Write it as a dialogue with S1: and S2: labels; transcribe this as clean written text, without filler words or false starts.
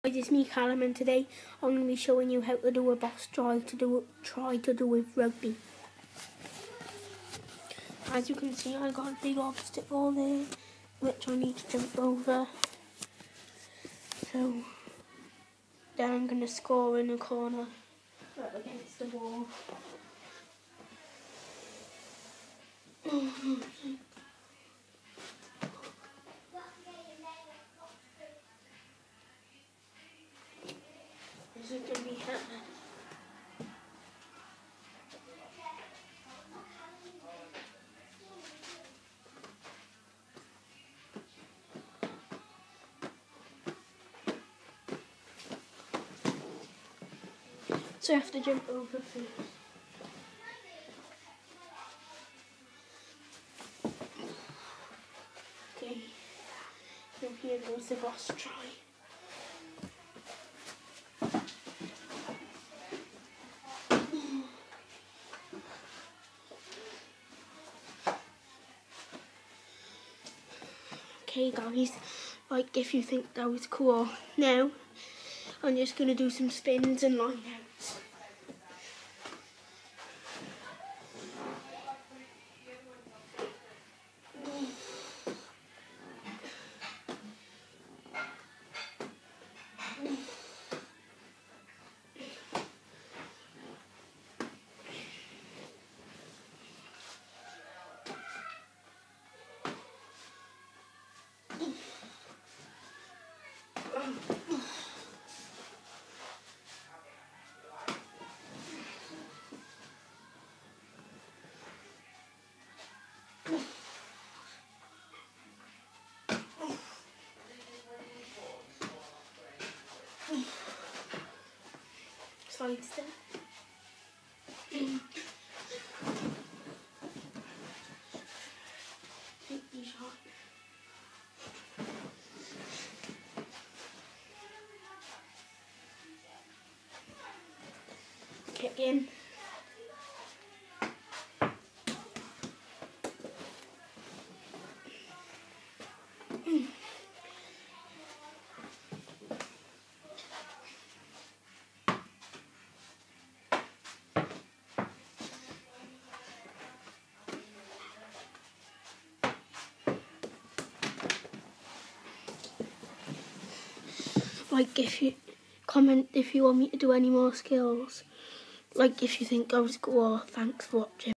S1: It's me, Callum, and today I'm going to be showing you how to do a boss try to do with rugby. As you can see, I got a big obstacle there, which I need to jump over. So then I'm going to score in a corner right against the wall. This is going to be happening. So I have to jump over first. Okay, so here goes the boss try. Okay guys, like if you think that was cool, now I'm just going to do some spins and line outs. Side step. Kick in. Like if you comment if you want me to do any more skills. Like if you think I was cool. Thanks for watching.